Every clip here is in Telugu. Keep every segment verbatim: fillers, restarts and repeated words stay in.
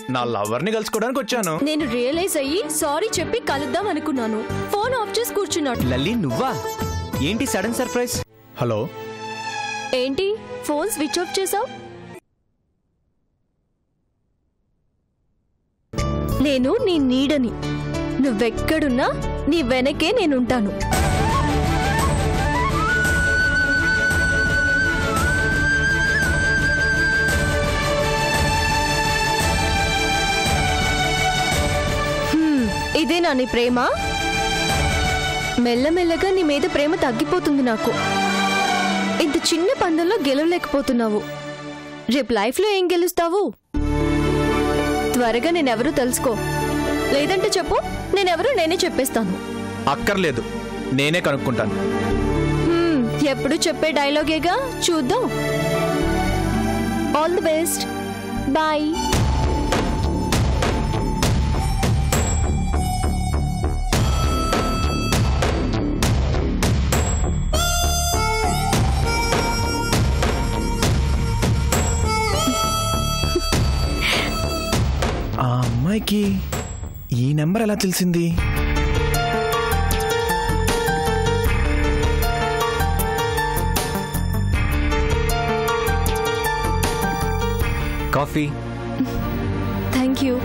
నా లవర్ ని కలుసుకోవడానికి వచ్చాను. నేను రియలైజ్ అయ్యి సారీ చెప్పి కలుద్దాం అనుకున్నాను. ఫోన్ ఆఫ్ చేసి కూర్చున్నాడు. లల్లి నువ్వా? ఏంటి సడన్ సర్ప్రైజ్? హలో, ఏంటి ఫోన్ స్విచ్ ఆఫ్ చేసావు? నేను నీ నీడని. నువ్వెక్కడున్నా నీ వెనకే నేనుంటాను. ఇదేనా నీ ప్రేమ? మెల్లమెల్లగా నీ మీద ప్రేమ తగ్గిపోతుంది నాకు. ఇంత చిన్న పందెంలో గెలవలేకపోతున్నావు. రేపు లైఫ్లో ఏం గెలుస్తావు? త్వరగా నేనెవరూ తెలుసుకో, లేదంటే చెప్పు, నేనెవరూ నేనే చెప్పేస్తాను. అక్కర్లేదు, నేనే కనుక్కుంటాను. ఎప్పుడు చెప్పే డైలాగేగా, చూద్దాం. All the best, bye. ఆ అమ్మాయికి ఈ నెంబర్ ఎలా తెలిసింది? కాఫీ. Thank you.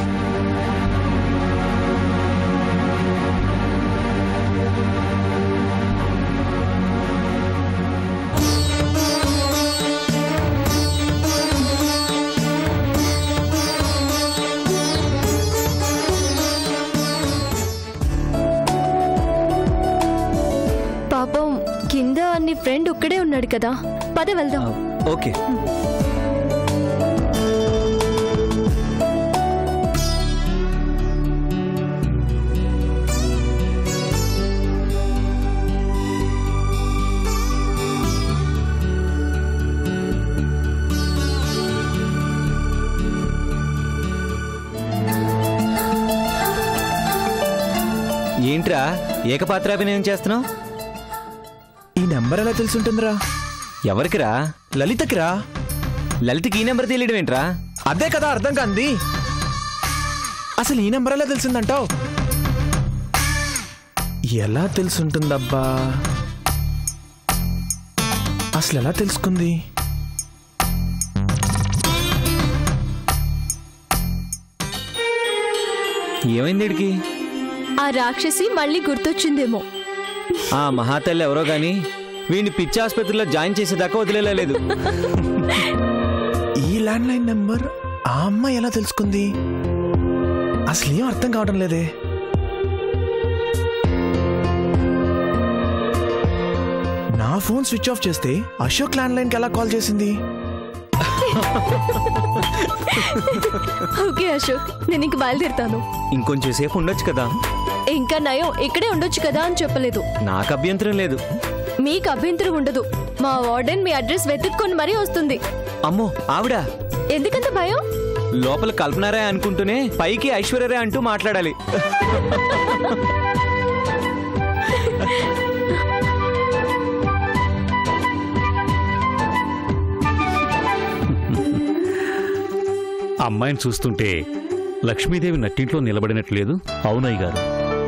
పాపం కింద నీ ఫ్రెండ్ ఒక్కడే ఉన్నాడు కదా, పద వెళ్దాం. ఓకే. ఏంట్రా ఏకపాత్రాభినయం చేస్తున్నావు? ఈ నెంబర్ ఎలా తెలుసుంటుందిరా? ఎవరికిరా? లలితకిరా. లలితకి ఈ నెంబర్ తెలియడం ఏంట్రా? అదే కదా అర్థం కాంది. అసలు ఈ నెంబర్ ఎలా తెలిసిందంటావు? ఎలా తెలుసుంటుందబ్బా? అసలు ఎలా తెలుసుకుంది? ఏమైంది వీడికి? ఆ రాక్షసి మళ్ళీ గుర్తొచ్చిందేమో. ఆ మహాతల్లి ఎవరో గాని వీడిని పిచ్చి ఆసుపత్రిలో జాయిన్ చేసేదాకా వదిలేలేదు. ఈ ల్యాండ్ లైన్ నెంబర్ ఆ అమ్మాయి ఎలా తెలుసుకుంది? అసలు ఏం అర్థం కావడం లేదే. నా ఫోన్ స్విచ్ ఆఫ్ చేస్తే అశోక్ ల్యాండ్ లైన్ కి ఎలా కాల్ చేసింది? ఓకే అశోక్, నేను ఇంక బయలుదేరుతాను. ఇంకొంచెం సేపు ఉండొచ్చు కదా. ఇంకా నయం ఇక్కడే ఉండొచ్చు కదా అని చెప్పలేదు. నాకు అభ్యంతరం లేదు. మీకు అభ్యంతరం ఉండదు. మా వార్డెన్ మీ అడ్రస్ వెతుక్కొని మరీ వస్తుంది. అమ్మో, ఆవిడ ఎందుకంత భయం? లోపల కల్పనారే అనుకుంటూనే పైకి ఐశ్వర్యరే అంటూ మాట్లాడాలి. అమ్మాయిని చూస్తుంటే లక్ష్మీదేవి నట్టింట్లో నిలబడినట్లేదు. అవునయ్య గారు,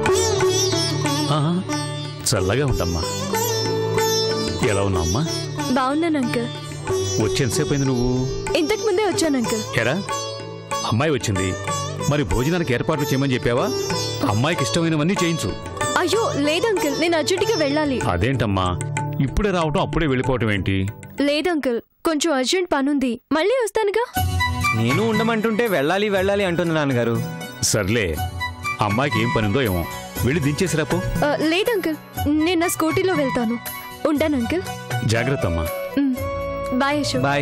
చల్లగా ఉందమ్మా. ఎలా ఉన్నావమ్మా? బాగున్నాను అంకుల్. వచ్చేంతసేపు అయింది నువ్వు? ఇంతకు ముందే వచ్చాను అంకుల్. ఎరా, అమ్మాయి వచ్చింది, మరి భోజనానికి ఏర్పాట్లు చేయమని చెప్పావా? అమ్మాయికి ఇష్టమైనవన్నీ చేయించు. అయ్యో లేదు అంకుల్, నేను అర్జెంటుగా వెళ్ళాలి. అదేంటమ్మా, ఇప్పుడే రావటం అప్పుడే వెళ్ళిపోవటం ఏంటి? లేదు అంకుల్, కొంచెం అర్జెంట్ పనుంది, మళ్ళీ వస్తానుగా. నేను ఉండమంటుంటే వెళ్ళాలి వెళ్ళాలి అంటుంది నాన్నగారు. సర్లే, అమ్మాయికి ఏం పనిందో ఏమో, వెళ్ళి దించేసిరాపో. లేదు అంకుల్, నేను నా స్కూటీలో వెళ్తాను. ఉంటాను అంకుల్. జాగ్రత్త అమ్మా. బాయ్ అశోక్. బాయ్.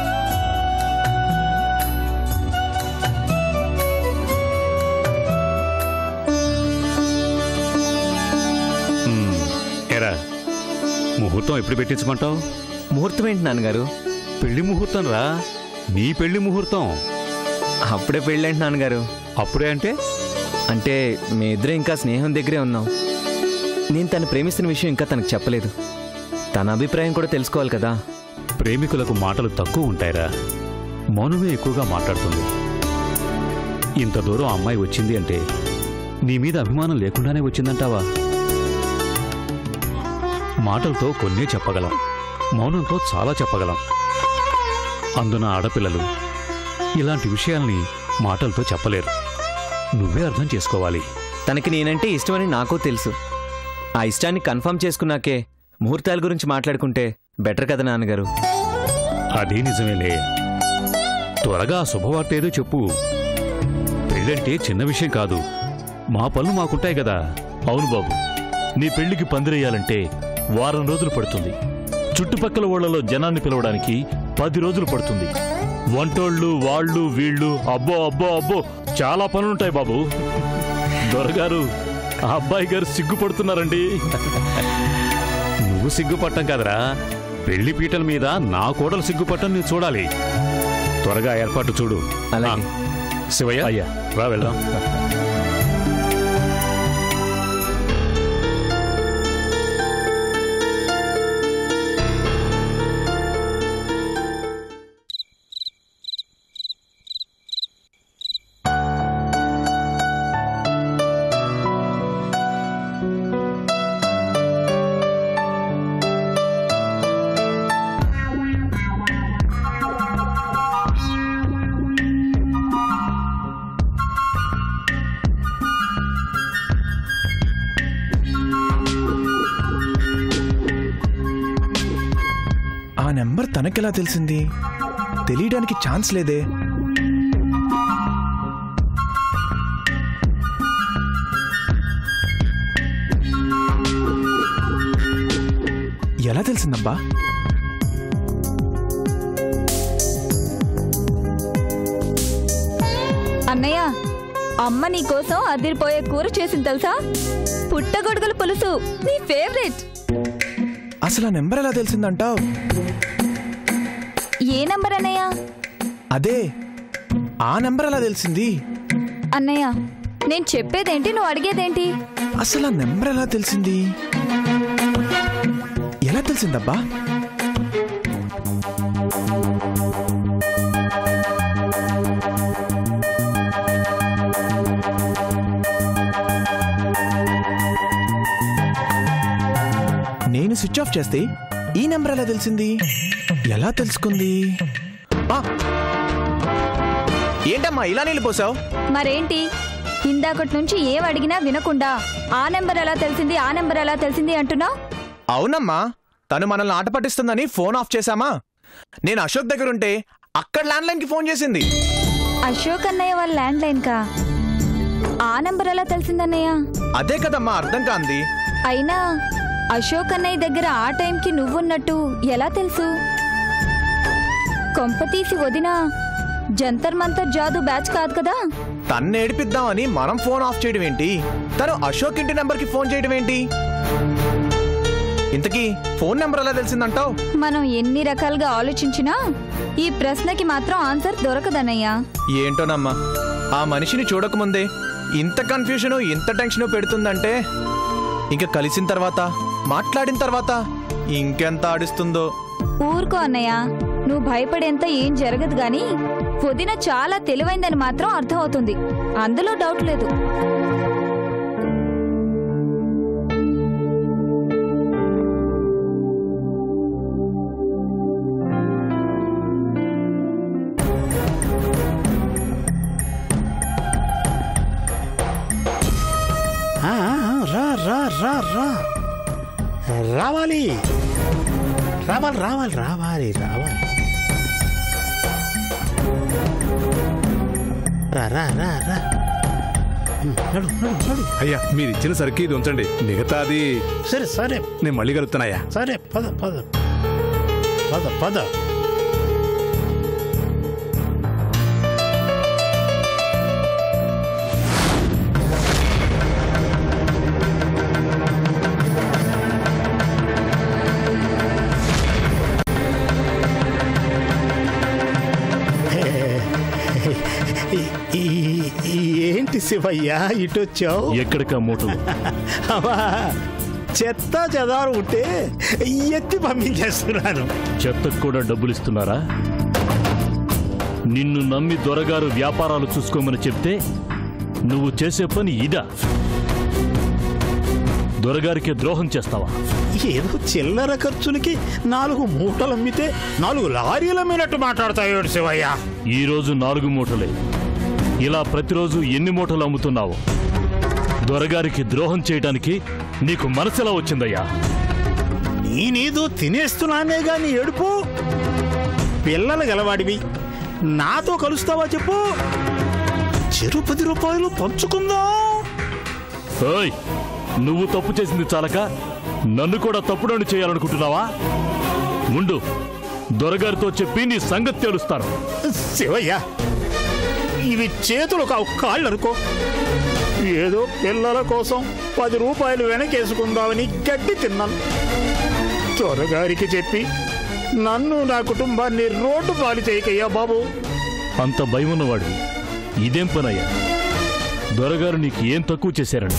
ఎరా, ముహూర్తం ఎప్పుడు పెట్టించమంటావు? ముహూర్తం ఏంటి నాన్నగారు? పెళ్లి ముహూర్తం రా, నీ పెళ్లి ముహూర్తం. అప్పుడే పెళ్ళేంటి నాన్నగారు? అప్పుడే అంటే? అంటే మీ ఇద్దరు ఇంకా స్నేహం దగ్గరే ఉన్నాం. నేను తను ప్రేమిస్తున్న విషయం ఇంకా తనకు చెప్పలేదు. తన అభిప్రాయం కూడా తెలుసుకోవాలి కదా. ప్రేమికులకు మాటలు తక్కువ ఉంటాయిరా, మౌనమే ఎక్కువగా మాట్లాడుతుంది. ఇంత దూరం అమ్మాయి వచ్చింది అంటే నీ మీద అభిమానం లేకుండానే వచ్చిందంటావా? మాటలతో కొన్నే చెప్పగలం, మౌనంతో చాలా చెప్పగలం. అందున ఆడపిల్లలు ఇలాంటి విషయాల్ని మాటలతో చెప్పలేరు. నువ్వే అర్థం చేసుకోవాలి. తనకి నేనంటే ఇష్టమని నాకు తెలుసు. ఆ ఇష్టాన్ని కన్ఫర్మ్ చేసుకున్నాకే ముహూర్తాల గురించి మాట్లాడుకుంటే బెటర్ కదా నాన్నగారు. అదే నిజమేలే. త్వరగా శుభవార్త ఏదో చెప్పు. పెళ్ళంటే చిన్న విషయం కాదు. మా పనులు మాకుంటాయి కదా. అవును బాబు, నీ పెళ్లికి పందిరేయాలంటే వారం రోజులు పడుతుంది. చుట్టుపక్కల ఊళ్ళలో జనాన్ని పిలవడానికి పది రోజులు పడుతుంది. వంటోళ్ళు వాళ్ళు వీళ్ళు అబ్బో అబ్బో అబ్బో చాలా పనులుంటాయి బాబు. దొరగారు, ఆ అబ్బాయి గారు సిగ్గుపడుతున్నారండి. నువ్వు సిగ్గుపట్టం కదరా, పెళ్లి పీటల మీద నా కోడలు సిగ్గుపట్టం నువ్వు చూడాలి. త్వరగా ఏర్పాటు చూడు. అలాగే. శివయ్య, అయ్యా రా వెళ్దాం. ఆ నెంబర్ తనకెలా తెలిసింది? తెలియడానికి ఛాన్స్ లేదే. ఎలా తెలిసిందబ్బా? అన్నయ్య, అమ్మ నీకోసం అదిరిపోయే కూర చేసింది తెలుసా? పుట్టగొడుగుల పులుసు, నీ ఫేవరెట్. అసలు ఆ నెంబర్ ఎలా తెలిసిందంటావు? ఏ నంబర్ అన్నయ్య? అదే, ఆ నెంబర్ ఎలా తెలిసింది? అన్నయ్య, నేను చెప్పేదేంటి, నువ్వు అడిగేదేంటి? అసలు ఆ నెంబర్ ఎలా తెలిసింది? ఎలా తెలిసిందబ్బా? నేను స్విచ్ ఆఫ్ చేస్తే ఈ నెంబర్ ఎలా తెలిసింది? ఎలా తెలుసుకుంది? ఏంటమ్మా ఇలా నిలిపోసావు? మరేంటి, ఇందాకటి నుంచి ఏం అడిగినా వినకుండా ఆ నెంబర్ ఎలా తెలిసింది ఆ నెంబర్ ఎలా తెలిసింది అంటున్నావు? అవునమ్మా, తను మనల్ని ఆట పట్టిస్తుందని ఫోన్ ఆఫ్ చేశామా. నేను అశోక్ దగ్గరుంటే అక్కడ ల్యాండ్ లైన్ కి ఫోన్ చేసింది. అశోక్ అన్నయ్య వాళ్ళ ల్యాండ్ లైన్ కా? ఆ నెంబర్ ఎలా తెలిసిందన్నయ్య? అదే కదమ్మా అర్థం కాంది. అయినా అశోక్ అన్నయ్య దగ్గర ఆ టైంకి నువ్వున్నట్టు ఎలా తెలుసు? కొంపతీసి వదినా జంతర్ మంతర్ జాదు బ్యాచ్ కాదు కదా? తన్ను ఏడిపిద్దామని మనం ఫోన్ ఆఫ్ చేయడం ఏంటి? తను అశోక్ ఇంటి నెంబర్ కి ఫోన్ చేయడం ఏంటి? ఇంతకీ ఫోన్ నెంబర్ ఎలా తెలిసిందంటావు? మనం ఎన్ని రకాలుగా ఆలోచించినా ఈ ప్రశ్నకి మాత్రం ఆన్సర్ దొరకదన్నయ్యా. ఏంటోనమ్మా, ఆ మనిషిని చూడకముందే ఇంత కన్ఫ్యూజను ఇంత టెన్షను పెడుతుందంటే ఇంకా కలిసిన తర్వాత మాట్లాడిన తర్వాత ఇంకెంత ఆడిస్తుందో. ఊరుకో అన్నయ్య, నువ్వు భయపడేంత ఏం జరగదు గాని వదిన చాలా తెలివైందని మాత్రం అర్థమవుతుంది, అందులో డౌట్ లేదు. రా రా రా రా రావాలి రావాలి రావాలి రావాలి రావాలి రా రా రా రా నడు నడు నడు. అయ్యా, మీరు ఇచ్చిన సరికి ఇది ఉంచండి, మిగతాది సరే సరే నేను మళ్ళీ కలుగుతానయ్యా. సరే పద పద పద పద. ఏంటి శివయ్య ఇటొచ్చావు? ఎక్కడికా మోటు? చెత్త చెదారు ఉంటే ఎత్తి పంపించేస్తున్నాను. చెత్తకు కూడా డబ్బులు ఇస్తున్నారా? నిన్ను నమ్మి దొరగారు వ్యాపారాలు చూసుకోమని చెప్తే నువ్వు చేసే పని ఇదా? దొరగారికి ద్రోహం చేస్తావా? ఏదో చిల్లర ఖర్చులకి నాలుగు మూటలు అమ్మితే నాలుగు లారీల మీనట్టు మాట్లాడతాడు శివయ్య. ఈరోజు నాలుగు మూటలే, ఇలా ప్రతిరోజు ఎన్ని మూటలు అమ్ముతున్నావు? దొరగారికి ద్రోహం చేయడానికి నీకు మనసులా వచ్చిందయ్యా? నేనేదో తినేస్తున్నానే గాని ఏడుపు. పిల్లలు గలవాడివి, నాతో కలుస్తావా చెప్పు? చెరు పది రూపాయలు పంచుకుందాం. ఓయ్, నువ్వు తప్పు చేసింది చాలక నన్ను కూడా తప్పుడని చేయాలనుకుంటున్నావా? ముందు దొరగారితో చెప్పి నీ సంగతి తెలుస్తాను. శివయ్య, ఇవి చేతులు కావు, కాళ్ళు అనుకో. ఏదో పిల్లల కోసం పది రూపాయలు వెనకేసుకుందామని గడ్డి తిన్నాను. త్వరగారికి చెప్పి నన్ను నా కుటుంబాన్ని రోడ్డు పాలు చేయకయ్యా బాబు. అంత భయమున్నవాడివి ఇదేం పనయ్యా? దొరగారు నీకు ఏం తక్కువ చేశారని?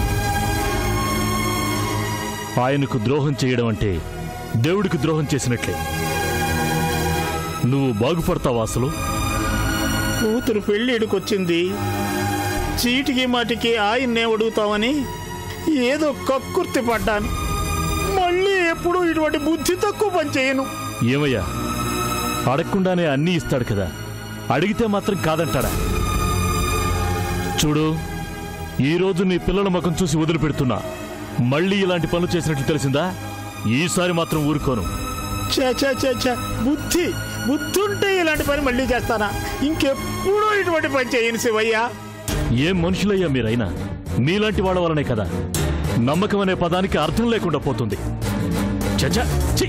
ఆయనకు ద్రోహం చేయడం అంటే దేవుడికి ద్రోహం చేసినట్లే. నువ్వు బాగుపడతావా అసలు? కూతురు పెళ్ళిడికొచ్చింది, చీటికి మాటికి ఆయన్నే అడుగుతామని ఏదో కక్కుర్తి పడ్డాను. మళ్ళీ ఎప్పుడూ ఇటువంటి బుద్ధి తక్కువ పని చేయను. ఏమయ్యా, అడగకుండానే అన్నీ ఇస్తాడు కదా, అడిగితే మాత్రం కాదంటాడా? చూడు, ఈరోజు నీ పిల్లల ముఖం చూసి వదిలిపెడుతున్నా. మళ్ళీ ఇలాంటి పనులు చేసినట్లు తెలిసిందా? ఈసారి మాత్రం ఊరుకోను. చ చ చ చ బుద్ధి బుద్ధుంటే ఇలాంటి పని మళ్ళీ చేస్తానా? ఇంకెప్పుడూ ఇటువంటి పని చేయను శివయ్య. ఏం మనుషులయ్యా మీరైనా? మీలాంటి వాళ్ళ వల్లనే కదా నమ్మకం అనే పదానికి అర్థం లేకుండా పోతుంది. చచ్చా ఛీ!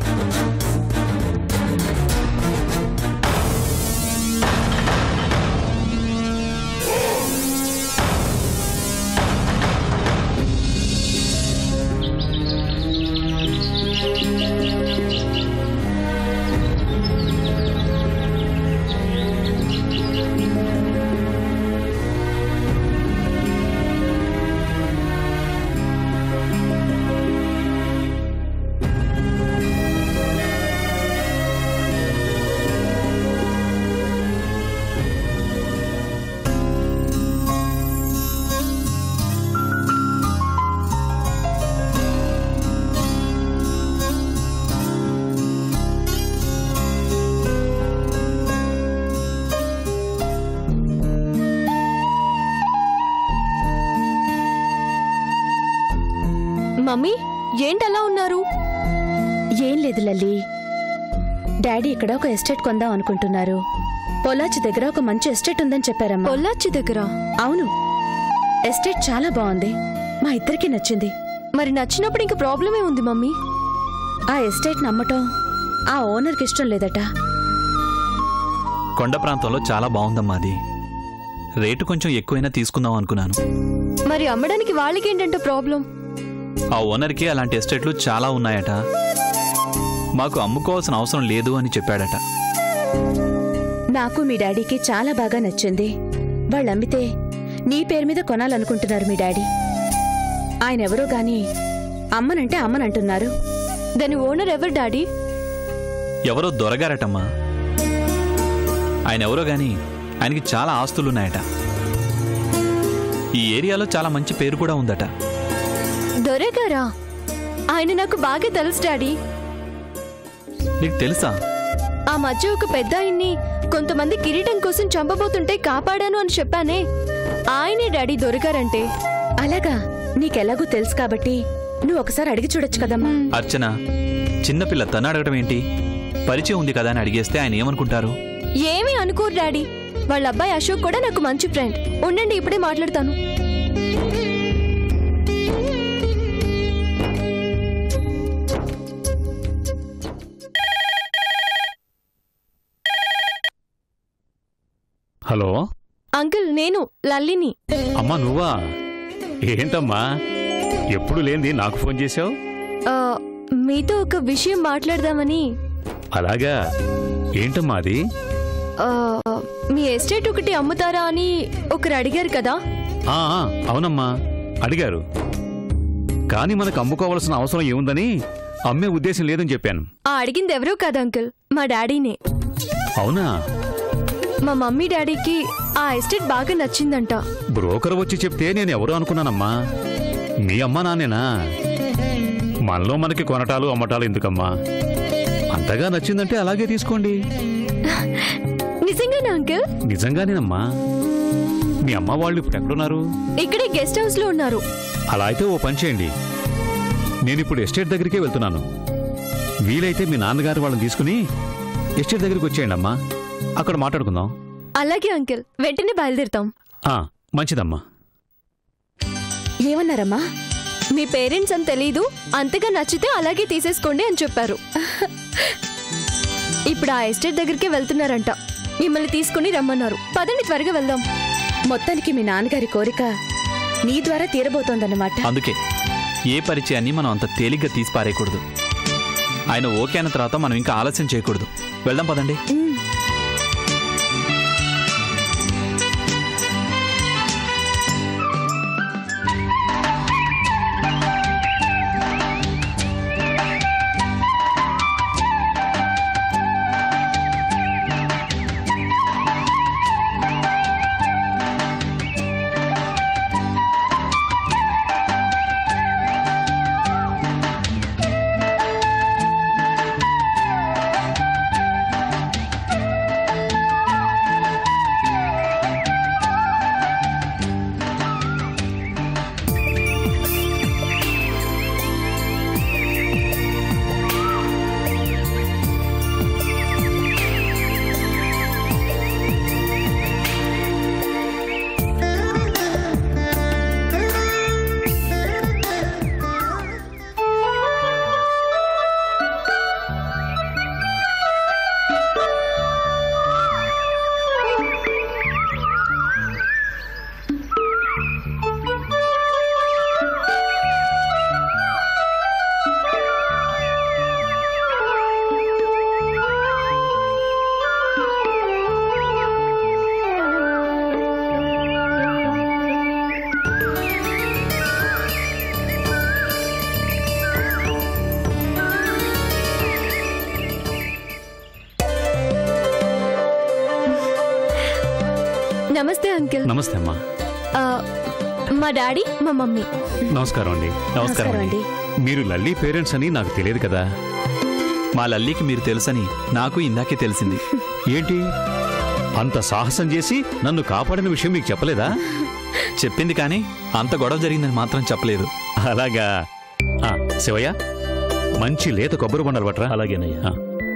మమ్మీ, ఏంటలా ఉన్నారు? ఏం లేదు లల్లి, డాడీ ఇక్కడ ఒక ఎస్టేట్ కొందాం అనుకుంటున్నారు. పొల్లాచి దగ్గర ఒక మంచి ఎస్టేట్ ఉందని చెప్పారమ్మా. పొల్లాచి దగ్గర? అవును, ఎస్టేట్ చాలా బాగుంది, మా ఇద్దరికి నచ్చింది. మరి నచ్చినప్పుడు ఇంక ప్రాబ్లమే ఉంది మమ్మీ. ఆ ఎస్టేట్ నమ్మటం ఆ ఓనర్కి ఇష్టం లేదట. కొండ ప్రాంతంలో చాలా బాగుందమ్మా అది. రేటు కొంచెం ఎక్కువైనా తీసుకుందాం అనుకున్నాను. మరి అమ్మడానికి వాళ్ళకేంటంటే ప్రాబ్లం? ఆ ఓనర్కి అలాంటి ఎస్టేట్లు చాలా ఉన్నాయట. మాకు అమ్ముకోవాల్సిన అవసరం లేదు అని చెప్పాడట. నాకు మీ డాడీకి చాలా బాగా నచ్చింది. వాళ్ళు అమ్మితే నీ పేరు మీద కొనాలనుకుంటున్నారు మీ డాడీ. ఆయన ఎవరో గాని అమ్మనంటే అమ్మనంటున్నారు. దాని ఓనర్ ఎవరు డాడీ? ఎవరో దొరగారటమ్మా. ఆయన ఎవరో గాని ఆయనకి చాలా ఆస్తులున్నాయట. ఈ ఏరియాలో చాలా మంచి పేరు కూడా ఉందట. దొరగారా? ఆయన నాకు బాగా తెలుసు డాడీ. నీకు తెలుసా? ఆ మధ్య ఒక పెద్ద ఆయన్ని కొంతమంది కిరీటం కోసం చంపబోతుంటే కాపాడాను అని చెప్పానే, ఆయనే డాడీ దొరగారంటే. అలాగా? నీకెలాగూ తెలుసు కాబట్టి నువ్వు ఒకసారి అడిగి చూడొచ్చు కదమ్మా. అర్చన, చిన్నపిల్ల తను అడగడం ఏంటి? పరిచయం ఉంది కదా అని అడిగేస్తే ఆయన ఏమనుకుంటారు? ఏమీ అనుకోరు డాడీ. వాళ్ళ అబ్బాయి అశోక్ కూడా నాకు మంచి ఫ్రెండ్. ఉండండి, ఇప్పుడే మాట్లాడతాను. హలో అంకుల్, నేను లల్లిని. అమ్మా, నువ్వా? ఏంటమ్మా ఎప్పుడు లేనిది నాకు ఫోన్ చేశావు? ఆ, మీతో ఒక విషయం మాట్లాడదామని. అలాగా? ఏంటమ్మా అది? ఆ, మీ ఎస్టేట్ ఒకటి అమ్ముతారా అని ఒకరు అడిగారు కదా. ఆ, అవునమ్మా, అడిగారు. కానీ మనకు అమ్ముకోవాల్సిన అవసరం ఏముందని అమ్మే ఉద్దేశం లేదని చెప్పాను. ఆ అడిగింది ఎవరో కాదు అంకుల్, మా డాడీనే. అవునా? మా మమ్మీ డాడీకి ఆ ఎస్టేట్ బాగా నచ్చిందంట. బ్రోకర్ వచ్చి చెప్తే నేను ఎవరు అనుకున్నానమ్మా, మీ అమ్మ నాన్నేనా? మనలో మనకి కొనటాలు అమ్మటాలు ఎందుకమ్మా? అంతగా నచ్చిందంటే అలాగే తీసుకోండి. నిజంగానా అంకుల్? నిజంగానేనమ్మా. మీ అమ్మ వాళ్ళు ఇప్పుడు ఎక్కడున్నారు? ఇక్కడే గెస్ట్ హౌస్ లో ఉన్నారు. అలా అయితే ఓ పని చేయండి, నేను ఇప్పుడు ఎస్టేట్ దగ్గరికే వెళ్తున్నాను. వీలైతే మీ నాన్నగారు వాళ్ళని తీసుకుని ఎస్టేట్ దగ్గరికి వచ్చేయండి అమ్మా, అక్కడ మాట్లాడుకుందాం. అలాగే అంకుల్, వెంటనే బయలుదేరుతాం. ఆ, మంచిదమ్మా. ఏమన్నారమ్మా? మీ పేరెంట్స్ అని తెలీదు, అంతగా నచ్చితే అలాగే తీసేసుకోండి అని చెప్పారు. ఇప్పుడు ఆ ఎస్టేట్ దగ్గరికే వెళ్తున్నారంట. మిమ్మల్ని తీసుకుని రమ్మన్నారు. పదండి త్వరగా వెళ్దాం. మొత్తానికి మీ నాన్నగారి కోరిక నీ ద్వారా తీరబోతోందన్నమాట. అందుకే ఏ పరిచయాన్ని మనం అంత తేలిగ్గా తీసి పారేయకూడదు. ఆయన ఓకే అయిన తర్వాత మనం ఇంకా ఆలస్యం చేయకూడదు. వెళ్దాం పదండి. నమస్తే అంకుల్. నమస్తే అమ్మా. మా డాడీ, మా మమ్మీ. నమస్కారం అండి. నమస్కారం అండి. మీరు లల్లీ పేరెంట్స్ అని నాకు తెలియదు కదా. మా లల్లీకి మీరు తెలుసని నాకు ఇందాకే తెలిసింది. ఏంటి అంత సాహసం చేసి నన్ను కాపాడిన విషయం మీకు చెప్పలేదా? చెప్పింది కానీ అంత గొడవ జరిగిందని మాత్రం చెప్పలేదు. అలాగా. శివయ్య, మంచి లేత కొబ్బరి బొండాలు పట్రా. అలాగేనయ్యా.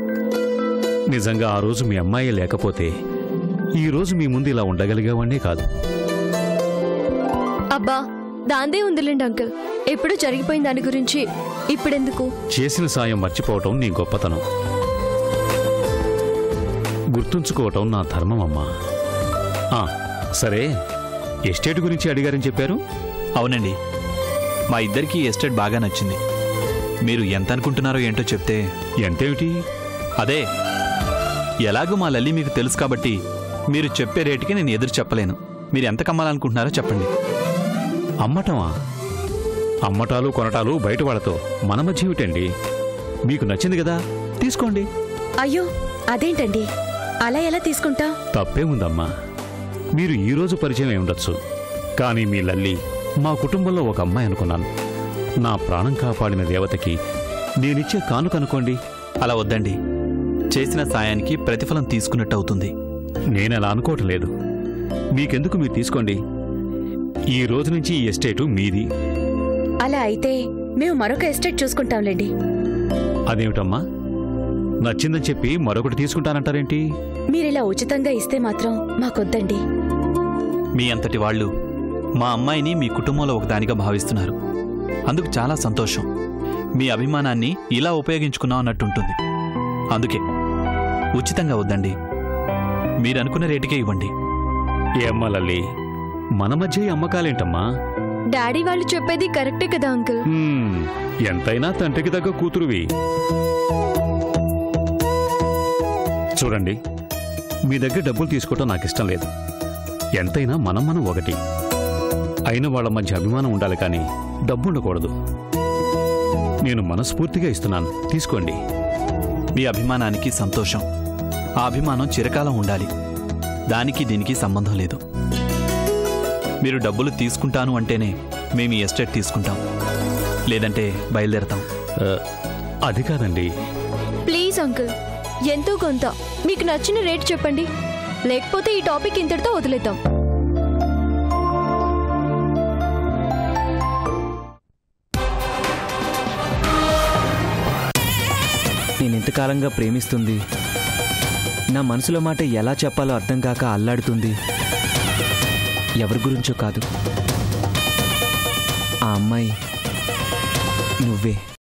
నిజంగా ఆ రోజు మీ అమ్మాయి లేకపోతే ఈ రోజు మీ ముందు ఇలా ఉండగలిగేవాణ్ణే కాదు. అబ్బా, దాందే ఉందిలేండి అంకుల్. ఎప్పుడు జరిగిపోయిన దాని గురించి ఇప్పుడెందుకు? చేసిన సాయం మర్చిపోవటం నీ గొప్పతనం, గుర్తుంచుకోవటం నా ధర్మం అమ్మా. సరే, ఎస్టేట్ గురించి అడిగారని చెప్పారు. అవునండి, మా ఇద్దరికీ ఎస్టేట్ బాగా నచ్చింది. మీరు ఎంత అనుకుంటున్నారో ఏంటో చెప్తే. ఎంతేమిటి? అదే, ఎలాగో మా లల్లి మీకు తెలుసు కాబట్టి మీరు చెప్పే రేటుకి నేను ఎదురు చెప్పలేను. మీరు ఎంత కమ్మాలనుకుంటున్నారో చెప్పండి. అమ్మటమా? అమ్మటాలు కొనటాలు బయట వాళ్ళతో మన మధ్య ఏమిటండి? మీకు నచ్చింది కదా, తీసుకోండి. అయ్యో, అదేంటండి, అలా ఎలా తీసుకుంటా? తప్పే ఉందమ్మా. మీరు ఈరోజు పరిచయం అయి ఉండొచ్చు, కానీ మీ లల్లి మా కుటుంబంలో ఒక అమ్మాయి అనుకున్నాను. నా ప్రాణం కాపాడిన దేవతకి నేనిచ్చే కానుకనుకోండి. అలా వద్దండి, చేసిన సాయానికి ప్రతిఫలం తీసుకున్నట్టు అవుతుంది. నేనలా అనుకోవటం లేదు. మీకెందుకు, మీరు తీసుకోండి. ఈ రోజు నుంచి ఈ ఎస్టేటు మీది. అలా అయితే మేము మరొక ఎస్టేట్ చూసుకుంటాంలేండి. అదేమిటమ్మా, నచ్చిందని చెప్పి మరొకటి తీసుకుంటానంటారేంటి? మీరిలా ఉచితంగా ఇస్తే మాత్రం మాకొద్దండి. మీ అంతటి వాళ్ళు మా అమ్మాయిని మీ కుటుంబంలో ఒకదానిగా భావిస్తున్నారు. అందుకు చాలా సంతోషం. మీ అభిమానాన్ని ఇలా ఉపయోగించుకున్నాం అన్నట్టుంటుంది. అందుకే ఉచితంగా వద్దండి, మీరనుకున్న రేటుకే ఇవ్వండి. ఏమ్మా లల్లి, మన మధ్య ఈ అమ్మకాలేంటమ్మా? డాడీ వాళ్ళు చెప్పేది కరెక్టే కదా అంకుల్. ఎంతైనా తండ్రికి తగ్గ కూతురువి. చూడండి, మీ దగ్గర డబ్బులు తీసుకోవటం నాకు ఇష్టం లేదు. ఎంతైనా మనం మనం ఒకటి. అయిన వాళ్ళ మధ్య అభిమానం ఉండాలి, కానీ డబ్బు ఉండకూడదు. నేను మనస్ఫూర్తిగా ఇస్తున్నాను, తీసుకోండి. మీ అభిమానానికి సంతోషం. ఆ అభిమానం చిరకాలం ఉండాలి. దానికి దీనికి సంబంధం లేదు. మీరు డబ్బులు తీసుకుంటాను అంటేనే మేము ఈ ఎస్టేట్ తీసుకుంటాం, లేదంటే బయలుదేరతాం. అది కాదండి. ప్లీజ్ అంకుల్, ఎంతో కొంత మీకు నచ్చిన రేట్ చెప్పండి, లేకపోతే ఈ టాపిక్ ఇంతటితో వదిలేద్దాం. నేను ఇంతకాలంగా ప్రేమిస్తుంది, నా మనసులో మాట ఎలా చెప్పాలో అర్థం కాక అల్లాడుతుంది ఎవరి గురించో కాదు, ఆ అమ్మాయి నువ్వే.